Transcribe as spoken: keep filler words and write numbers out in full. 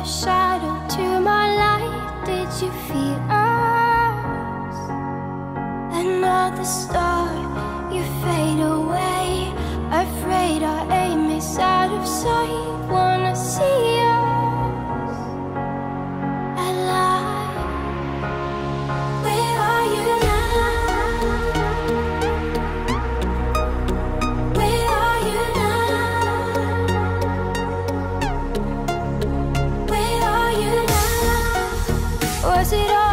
the shadow to my light. Did you feel us? Another star, you fade away. Afraid our aim is out of sight. Wanna see us alive. Where are you now? Where are you now? Where are you now? Was it all